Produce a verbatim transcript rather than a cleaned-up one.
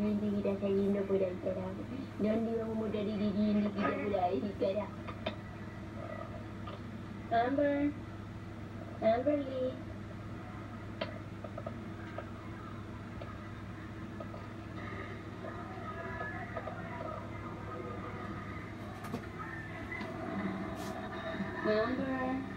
Hindi kita sabihin na po lang sarap. Doon di ako mo dari di hindi kita po dahil kaya. Amber. Amber Lee. Amber.